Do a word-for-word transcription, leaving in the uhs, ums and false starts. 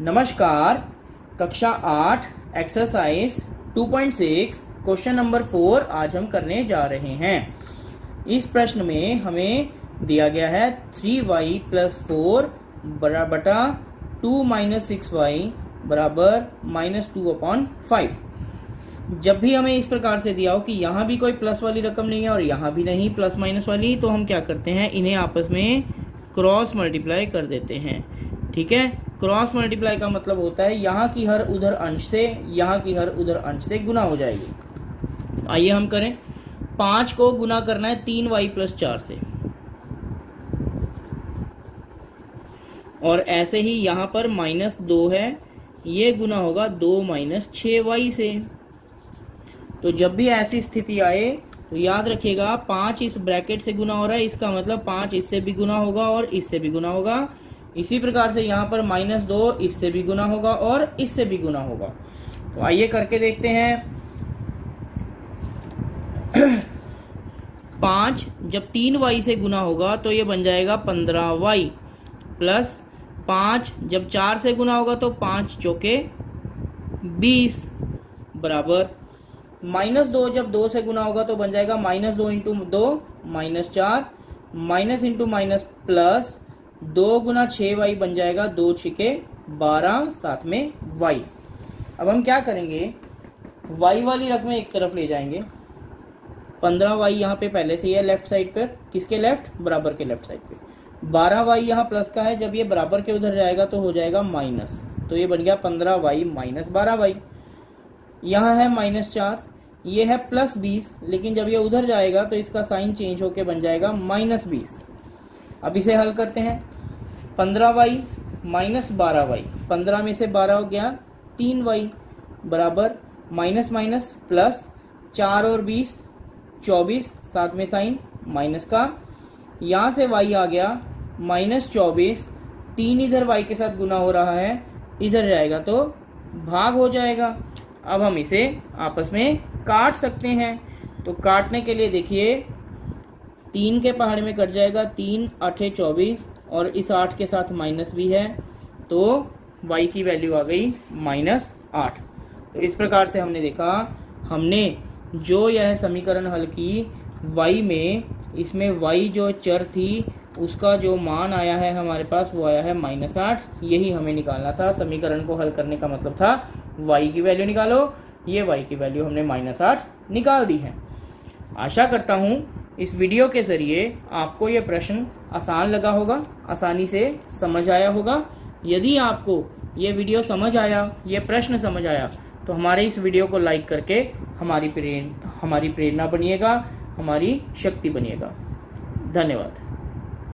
नमस्कार, कक्षा आठ exercise two point six question number four आज हम करने जा रहे हैं। इस प्रश्न में हमें दिया गया है थ्री वाई प्लस फोर बटा टू माइनस सिक्स वाई बराबर माइनस टू अपॉन फाइव। जब भी हमें इस प्रकार से दिया हो कि यहाँ भी कोई प्लस वाली रकम नहीं है और यहाँ भी नहीं प्लस माइनस वाली, तो हम क्या करते हैं, इन्हें आपस में क्रॉस मल्टीप्लाई कर देते हैं। ठीक है, क्रॉस मल्टीप्लाई का मतलब होता है यहाँ की हर उधर अंश से यहाँ की हर उधर अंश से गुना हो जाएगी। आइए हम करें। पांच को गुना करना है तीन वाई प्लस चार से, और ऐसे ही यहाँ पर माइनस दो है, ये गुना होगा दो माइनस छः वाई से। तो जब भी ऐसी स्थिति आए तो याद रखिएगा पांच इस ब्रैकेट से गुना हो रहा है, इसका मतलब पांच इससे भी गुना होगा और इससे भी गुना होगा। इसी प्रकार से यहाँ पर माइनस दो इससे भी गुना होगा और इससे भी गुना होगा। तो आइए करके देखते हैं। पांच जब तीन वाई से गुना होगा तो ये बन जाएगा पंद्रह वाई, प्लस पांच जब चार से गुना होगा तो पांच चौके बीस, बराबर माइनस दो जब दो से गुना होगा तो बन जाएगा माइनस दो इंटू दो माइनस चार, माइनस इंटू माइनस प्लस दो गुना छः वाई बन जाएगा दो छिके बारह, साथ में वाई। अब हम क्या करेंगे, वाई वाली रकमें एक तरफ ले जाएंगे। पंद्रह वाई यहाँ पे पहले से ही है लेफ्ट साइड पर, किसके लेफ्ट, बराबर के लेफ्ट साइड पे। बारह वाई यहाँ प्लस का है, जब ये बराबर के उधर जाएगा तो हो जाएगा माइनस, तो ये बन गया पंद्रह वाई माइनस बारह वाई। यहाँ है माइनस चार, ये है प्लस बीस, लेकिन जब ये उधर जाएगा तो इसका साइन चेंज होके बन जाएगा माइनस बीस। अब इसे हल करते हैं। पंद्रह वाई माइनस बारह वाई, पंद्रह में से बारह हो गया तीन वाई, बराबर माइनस माइनस प्लस चार और बीस चौबीस, साथ में साइन माइनस का। यहाँ से वाई आ गया माइनस चौबीस, तीन इधर वाई के साथ गुना हो रहा है, इधर जाएगा तो भाग हो जाएगा। अब हम इसे आपस में काट सकते हैं। तो काटने के लिए देखिए, तीन के पहाड़ में कट जाएगा, तीन आठे चौबीस और इस आठ के साथ माइनस भी है, तो y की वैल्यू आ गई माइनस आठ। तो इस प्रकार से हमने देखा, हमने जो यह समीकरण हल की y में, इसमें y जो चर थी उसका जो मान आया है हमारे पास वो आया है माइनस आठ। यही हमें निकालना था। समीकरण को हल करने का मतलब था y की वैल्यू निकालो। ये y की वैल्यू हमने माइनस आठ निकाल दी है। आशा करता हूँ इस वीडियो के जरिए आपको ये प्रश्न आसान लगा होगा, आसानी से समझ आया होगा। यदि आपको ये वीडियो समझ आया, ये प्रश्न समझ आया, तो हमारे इस वीडियो को लाइक करके हमारी प्रेरणा हमारी प्रेरणा बनिएगा, हमारी शक्ति बनिएगा। धन्यवाद।